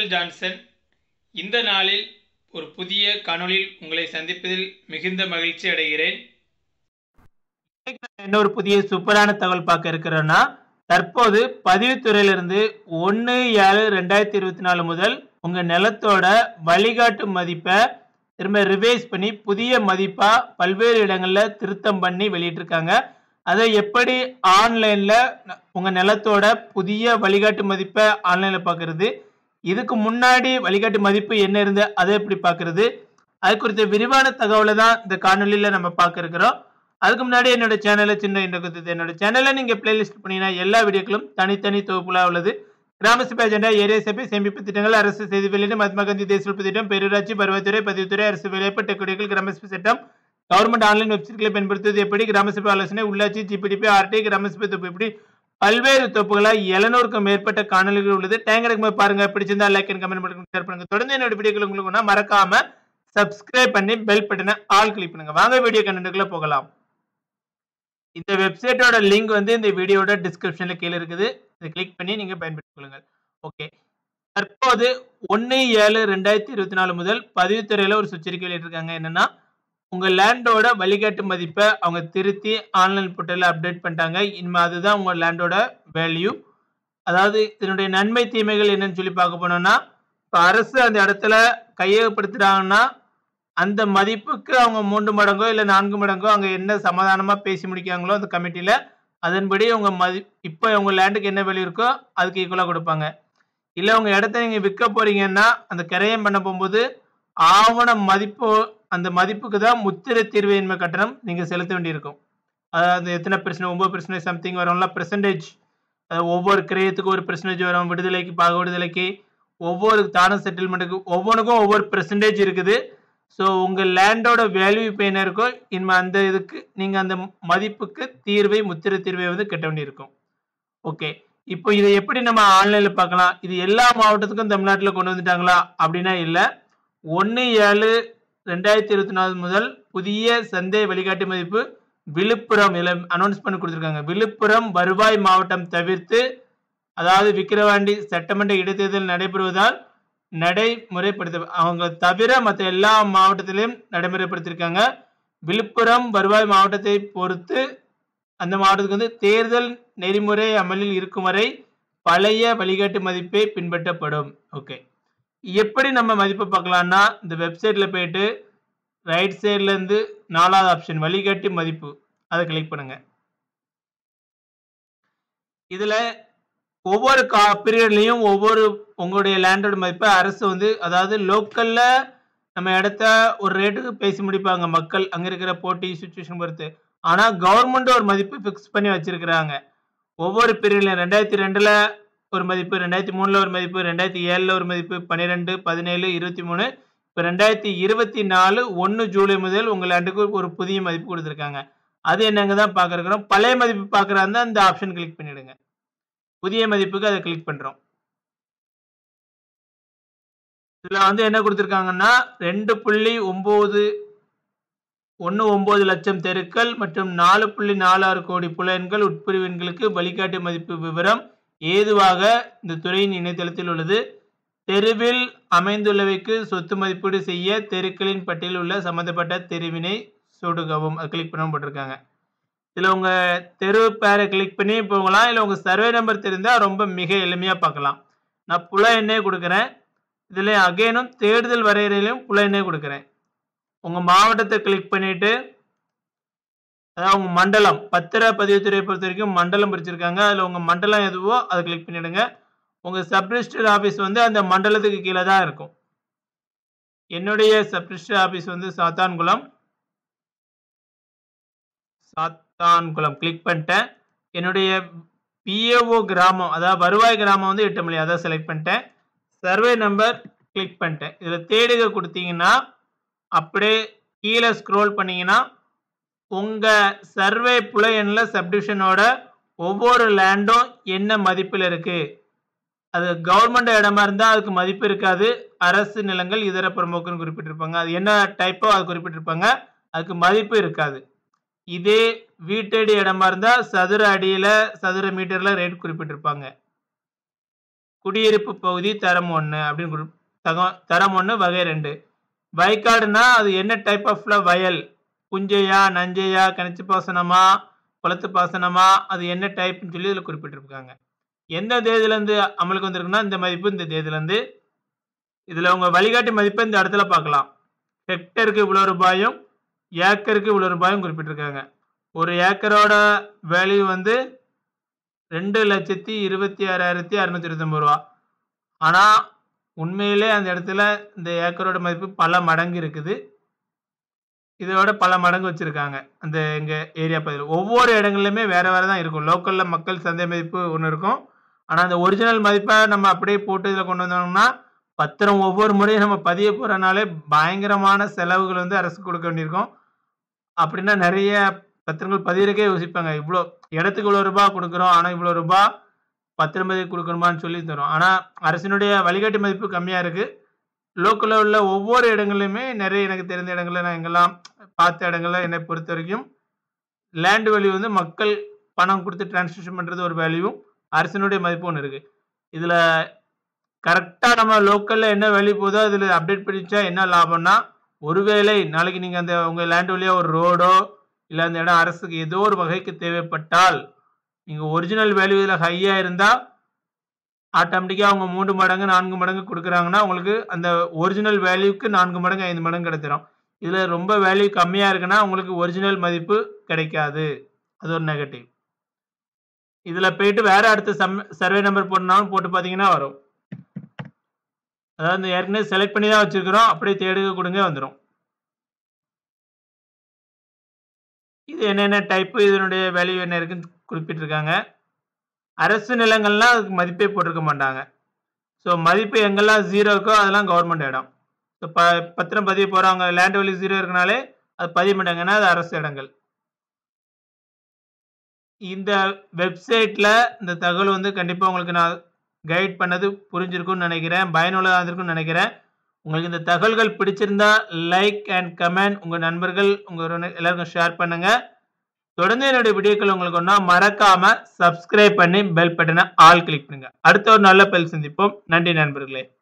Michael Johnson. இந்த நாளில் ஒரு புதிய காணொளியில் உங்களை சந்திப்பதில் மிகுந்த மகிழ்ச்சி அடைகிறேன். என்ன ஒரு புதிய சூப்பரான தகவல் பார்க்க இருக்கிறோம்னா, தற்போது பதிவுத்துறையிலிருந்து 1/7/2024 முதல் உங்க நிலத்தோட வழிகாட்டு மதிப்பை திரும்ப ரிவைஸ் பண்ணி புதிய மதிப்பா பல்வேறு இடங்கள்ல திருத்தம் பண்ணி வெளியிட்டிருக்காங்க. அதை எப்படி ஆன்லைன்ல உங்க நிலத்தோட புதிய வழிகாட்டு மதிப்பை ஆன்லைன்ல பார்க்கறது, இதுக்கு முன்னாடி வழிகாட்டு மதிப்பு என்ன இருந்து அதை எப்படி பார்க்கறது, அது குறித்த விரிவான தகவலை தான் இந்த காணொலியில நம்ம பார்க்க இருக்கிறோம். அதுக்கு முன்னாடி என்னோட சேனலை என்னோட சேனலை நீங்க பிளேலிஸ்ட் பண்ணீங்கன்னா எல்லா வீடியோக்களும் தனித்தனி தொகுப்புலா உள்ளது. கிராம சபை அஜெண்டா, ஏரியா சபை, சேமிப்பு திட்டங்கள், அரசு செய்தி வெளியீடு, மகாத்மா காந்தி தேசிய உற்பத்தி திட்டம், பேரூராட்சி, வருவாய்த்துறை, பதிவுத்துறை, அரசு வேலைவாய்ப்பு, டெக்குடிகள், கிராம சபை சட்டம், கவர்மெண்ட் ஆன்லைன் வெப்சைட்களை பயன்படுத்துவது எப்படி, கிராம சபை ஆலோசனை, உள்ளாட்சி, ஜிபிடிபி, ஆர்டி, கிராம சபை தொகுப்பு இப்படி பல்வேறு தொகுப்புகளா 700க்கும் மேற்பட்ட காணொலிகள் உள்ளது. டைம் கிடைக்கும் பாருங்க. பிடிச்சிருந்தா லைக் அண்ட் கமெண்ட் பண்ணுங்க, ஷேர் பண்ணுங்க. தொடர்ந்து என்னோட வீடியோக்கள் உங்களுக்கு மறக்காம சப்ஸ்கிரைப் பண்ணி பெல் பட்டனை ஆல் கிளிக் பண்ணுங்க. வாங்க வீடியோ கண்டென்ட்குள்ள போகலாம். இந்த வெப்சைட்டோட லிங்க் வந்து இந்த வீடியோட டிஸ்கிரிப்ஷன்ல கீழே இருக்குது. இதை கிளிக் பண்ணி நீங்க பயன்படுத்திக் கொள்ளுங்கள். ஓகே, தற்போது 1/7/2024 முதல் பதிவுத்துறையில ஒரு சுற்றறிக்கை வெளியிட்டிருக்காங்க. என்னன்னா, உங்க லேண்டோட வழிகாட்டு மதிப்பை அவங்க திருத்தி ஆன்லைன் போர்ட்டல்ல அப்டேட் பண்ணிட்டாங்க. இனிமே அதுதான் உங்க லேண்டோட வேல்யூ. அதாவது இதனுடைய நன்மை தீமைகள் என்னன்னு சொல்லி பார்க்க போனோம்னா, இப்போ அரசு அந்த இடத்துல கையகப்படுத்துறாங்கன்னா அந்த மதிப்புக்கு அவங்க 3 மடங்கோ இல்லை 4 மடங்கோ அங்கே என்ன சமாதானமா பேசி முடிக்காங்களோ அந்த கமிட்டியில, அதன்படி உங்க இப்போ உங்க லேண்டுக்கு என்ன வேல்யூ இருக்கோ அதுக்கு ஈக்குவலாக கொடுப்பாங்க. இல்லை உங்க இடத்த நீங்க விற்க போறீங்கன்னா அந்த கிரயம் பண்ண போகும்போது ஆவண மதிப்பு அந்த மதிப்புக்கு தான் முத்திரை தீர்வையின்மை கட்டணம் நீங்க செலுத்த வேண்டியிருக்கும். அதாவது எத்தனை பெர்சன்ட், 9% சம்திங் வரும்ல பெர்சன்டேஜ். ஒவ்வொரு கிரயத்துக்கும் ஒரு பெர்சன்டேஜ் வரும். விடுதலைக்கு, பாக விடுதலைக்கு, ஒவ்வொரு தான செட்டில்மெண்ட்டுக்கு ஒவ்வொன்றுக்கும் ஒவ்வொரு பெர்சன்டேஜ் இருக்குது. ஸோ உங்க லேண்டோட வேல்யூ இப்போ என்ன இருக்கோ இனிமே அந்த இதுக்கு நீங்க அந்த மதிப்புக்கு தீர்வை, முத்திரை தீர்வை வந்து கட்ட வேண்டியிருக்கும். ஓகே, இப்போ இதை எப்படி நம்ம ஆன்லைன்ல பார்க்கலாம்? இது எல்லா மாவட்டத்துக்கும் தமிழ்நாட்டில் கொண்டு வந்துட்டாங்களா அப்படின்னா இல்லை. 1/7/2024 முதல் புதிய சந்தை வழிகாட்டு மதிப்பு விழுப்புரம் அனௌன்ஸ் பண்ணி கொடுத்துருக்காங்க. விழுப்புரம் வருவாய் மாவட்டம் தவிர்த்து, அதாவது விக்கிரவாண்டி சட்டமன்ற இடைத்தேர்தல் நடைபெறுவதால் நடைமுறைப்படுத்த அவங்க தவிர மற்ற எல்லா மாவட்டத்திலையும் நடைமுறைப்படுத்தியிருக்காங்க. விழுப்புரம் வருவாய் மாவட்டத்தை பொறுத்து அந்த மாவட்டத்துக்கு வந்து தேர்தல் நெறிமுறை அமலில் இருக்கும் வரை பழைய வழிகாட்டு மதிப்பே பின்பற்றப்படும். ஓகே, எப்படி நம்ம மதிப்பை பார்க்கலாம்னா, இந்த வெப்சைட்ல போயிட்டு ரைட் சைட்ல இருந்து 4வது ஆப்ஷன் வழிகாட்டி மதிப்பு அதை கிளிக் பண்ணுங்க. இதுல ஒவ்வொரு பீரியட்லையும் ஒவ்வொரு உங்களுடைய லேண்டோட மதிப்பை அரசு வந்து, அதாவது லோக்கல்ல நம்ம இடத்த ஒரு ரேட்டுக்கு பேசி முடிப்பாங்க மக்கள், அங்க இருக்கிற போட்டி சுச்சுவேஷன் பொறுத்து. ஆனா கவர்மெண்ட் ஒரு மதிப்பு பிக்ஸ் பண்ணி வச்சிருக்கிறாங்க. ஒவ்வொரு பீரியட்லையும் 2002ல ஒரு மதிப்பு, 2003ல ஒரு மதிப்பு, 2007ல ஒரு மதிப்பு, 12, 17, 23, இப்போ 2024 1 ஜூலை முதல் உங்க லேண்டுக்கு ஒரு புதிய மதிப்பு கொடுத்துருக்காங்க. அது என்னங்க தான் பார்க்குறோம். பழைய மதிப்பு பார்க்குறாங்க அந்த ஆப்ஷன் கிளிக் பண்ணிடுங்க. புதிய மதிப்புக்கு அதை கிளிக் பண்றோம். இதுல வந்து என்ன கொடுத்திருக்காங்கன்னா 2.919 லட்சம் தெருக்கள் மற்றும் 4.46 கோடி புல எண்கள் உட்பிரிவு எண்களுக்கு வழிகாட்டு மதிப்பு விவரம் ஏதுவாக இந்த துறையின் இணையதளத்தில் உள்ளது. தெருவில் அமைந்துள்ளவைக்கு சொத்து மதிப்பீடு செய்ய தெருக்களின் பட்டியலில் உள்ள சம்பந்தப்பட்ட தெருவினை சொடுக்கவும் அது கிளிக் பண்ணவும் போட்டிருக்காங்க. இதில் உங்க தெரு பேரை கிளிக் பண்ணி போகலாம். இல்லை உங்க சர்வே நம்பர் தெரிந்தால் ரொம்ப மிக எளிமையா பார்க்கலாம். நான் புல எண்ணே கொடுக்குறேன். இதுல அகைனும் தேர்தல் வரையறையிலும் புல எண்ணே கொடுக்குறேன். உங்க மாவட்டத்தை கிளிக் பண்ணிட்டு, அதாவது உங்க மண்டலம் பத்திரப்பதிவுத்துறையை பொறுத்த வரைக்கும் மண்டலம் பிரிச்சிருக்காங்க. அதுல உங்க மண்டலம் எதுவோ அதை கிளிக் பண்ணிடுங்க. உங்க சப்ரிஜிஸ்டர் ஆபீஸ் வந்து அந்த மண்டலத்துக்கு கீழே தான் இருக்கும். என்னுடைய சப்ரிஜிஸ்டர் ஆபீஸ் வந்து சாத்தான்குளம் கிளிக் பண்ணிட்டேன். என்னுடைய பிஏஓ கிராமம், அதாவது வருவாய் கிராமம் வந்து 8 மணி, அதை செலக்ட் பண்ணிட்டேன். சர்வே நம்பர் கிளிக் பண்ணிட்டேன். இதில் தேடுக கொடுத்தீங்கன்னா அப்படியே கீழே ஸ்க்ரோல் பண்ணீங்கன்னா உங்க சர்வே புல எண்ணில் சப்டிவிஷனோட ஒவ்வொரு லேண்டும் என்ன மதிப்பில் இருக்கு. அது கவர்மெண்ட் இடமா இருந்தால் அதுக்கு மதிப்பு இருக்காது. அரசு நிலங்கள் இதர பிரமுகன்னு குறிப்பிட்டிருப்பாங்க. அது என்ன டைப்போ அது குறிப்பிட்டிருப்பாங்க, அதுக்கு மதிப்பு இருக்காது. இதே வீட்டடி இடமா இருந்தா சதுர அடியில, சதுர மீட்டர்ல ரேட் குறிப்பிட்டிருப்பாங்க. குடியிருப்பு பகுதி தரம் 1 அப்படின்னு தரம் 1 வகை 2. வயக்காடுனா அது என்ன டைப் ஆஃப்ல வயல், புஞ்சையா, நஞ்சையா, கிணற்று பாசனமா, குளத்து பாசனமா, அது என்ன டைப்னு சொல்லி இதில் குறிப்பிட்டிருக்காங்க. எந்த தேதியிலேருந்து அமலுக்கு வந்திருக்குன்னா இந்த மதிப்பு இந்த தேதியிலேருந்து. இதில் உங்கள் வழிகாட்டி மதிப்பை இந்த இடத்துல பார்க்கலாம். ஹெக்டருக்கு இவ்வளோ ரூபாயும் ஏக்கருக்கு இவ்வளோ ரூபாயும் குறிப்பிட்டிருக்காங்க. ஒரு ஏக்கரோட வேல்யூ வந்து 2,26,629 ரூபா. ஆனால் உண்மையிலே அந்த இடத்துல இந்த ஏக்கரோட மதிப்பு பல மடங்கு இருக்குது. இதோட பல மடங்கு வச்சுருக்காங்க அந்த எங்கள் ஏரியா பகுதியில். ஒவ்வொரு இடங்கள்லையுமே வேறு வேறு தான் இருக்கும். லோக்கலில் மக்கள் சந்தை மதிப்பு ஒன்று இருக்கும். ஆனால் அந்த ஒரிஜினல் மதிப்பை நம்ம அப்படியே போட்டு இதில் கொண்டு வந்தோம்னா பத்திரம் ஒவ்வொரு முறையும் நம்ம பதிய போகிறனாலே பயங்கரமான செலவுகள் வந்து அரசுக்கு கொடுக்க வேண்டியிருக்கும். அப்படின்னா நிறைய பத்திரங்கள் பதிகிறக்கே யோசிப்பாங்க. இவ்வளோ இடத்துக்கு இவ்வளோ ரூபா கொடுக்குறோம், ஆனால் இவ்வளோ ரூபா பத்திரம் பதிவு கொடுக்கணுமான்னு சொல்லி தரும். ஆனால் அரசினுடைய வழிகாட்டி மதிப்பு கம்மியாக இருக்குது. லோக்கலில் உள்ள ஒவ்வொரு இடங்கள்லையுமே நிறைய எனக்கு தெரிந்த இடங்களில் நான் எங்கெல்லாம் பார்த்த இடங்களில் என்னை பொறுத்த வரைக்கும் லேண்ட் வேல்யூ வந்து மக்கள் பணம் கொடுத்து டிரான்ஸ்லேஷன் பண்ணுறது ஒரு வேல்யூ, அரசினுடைய மதிப்பு ஒன்று இருக்குது. இதில் கரெக்டாக நம்ம லோக்கலில் என்ன வேல்யூ போதோ அதில் அப்டேட் பண்ணிச்சா என்ன லாபம்னா, ஒருவேளை நாளைக்கு நீங்கள் அந்த உங்கள் லேண்ட் வழியாக ஒரு ரோடோ இல்லை அந்த இடம் அரசுக்கு ஏதோ ஒரு வகைக்கு தேவைப்பட்டால் நீங்கள் ஒரிஜினல் வேல்யூ இதில் ஹையாக இருந்தால் ஆட்டோமேட்டிக்காக அவங்க 3 மடங்கு 4 மடங்கு கொடுக்குறாங்கன்னா உங்களுக்கு அந்த ஒரிஜினல் வேல்யூக்கு 4 மடங்கு 5 மடங்கு கிடைச்சிடும். இதில் ரொம்ப வேல்யூ கம்மியாக இருக்குன்னா உங்களுக்கு ஒரிஜினல் மதிப்பு கிடைக்காது. அது ஒரு நெகட்டிவ். இதில் போயிட்டு வேற அடுத்த சர்வே நம்பர் போடனாலும் போட்டு பார்த்தீங்கன்னா வரும். அதாவது ஏற்கனவே செலக்ட் பண்ணி தான் வச்சுருக்கிறோம், அப்படியே தேடுக கொடுங்க வந்துடும். இது என்னென்ன டைப்பு, இதனுடைய வேல்யூ என்ன இருக்குன்னு குறிப்பிட்டிருக்காங்க. அரசு நிலங்கள்லாம் அதுக்கு மதிப்பே போட்டிருக்க மாட்டாங்க. ஸோ மதிப்பு எங்கெல்லாம் 0 இருக்கோ அதெல்லாம் கவர்மெண்ட் இடம். ஸோ பத்திரம் பதிய போகிறவங்க லேண்ட் வேல்யூ 0 இருக்கனாலே அது பதிய மாட்டாங்கன்னா அது அரசு இடங்கள். இந்த வெப்சைட்டில் இந்த தகவல் வந்து கண்டிப்பாக உங்களுக்கு நான் கைட் பண்ணது புரிஞ்சிருக்கும்னு நினைக்கிறேன், பயனுள்ளதாக இருந்திருக்கும்னு நினைக்கிறேன். உங்களுக்கு இந்த தகவல்கள் பிடிச்சிருந்தா லைக் அண்ட் கமெண்ட் உங்கள் நண்பர்கள் எல்லாருக்கும் ஷேர் பண்ணுங்கள். தொடர்ந்து என்னுடைய வீடியோக்கள் உங்களுக்கு ஒன்றா மறக்காமல் சப்ஸ்கிரைப் பண்ணி பெல் பட்டனை ஆல் கிளிக் பண்ணுங்கள். அடுத்த ஒரு நல்ல பதில் சந்திப்போம். நன்றி நண்பர்களே.